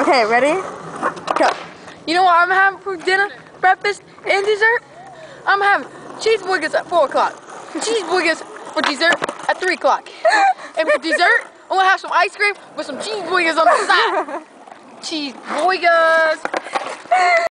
Okay, ready? Go. You know what I'm having for dinner, breakfast, and dessert? I'm having cheeseoygers at 4 o'clock. Cheeseoygers for dessert at 3 o'clock. And for dessert, I'm gonna have some ice cream with some cheeseoygers on the side. Cheeseoygers.